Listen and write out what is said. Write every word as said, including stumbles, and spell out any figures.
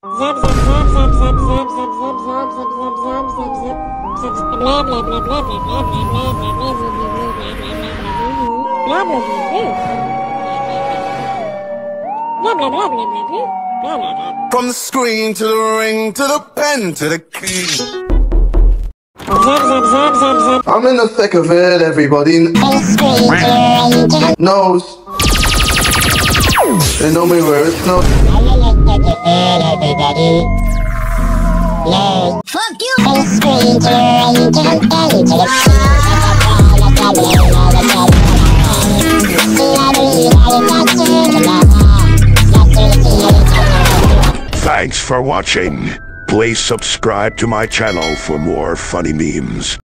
From the screen to the ring to the pen to the key. I'm in the thick of it, everybody knows. They know me where it's not. Fuck you! Screen to the ring to the pen to the Thanks for watching. Please subscribe to my channel for more funny memes.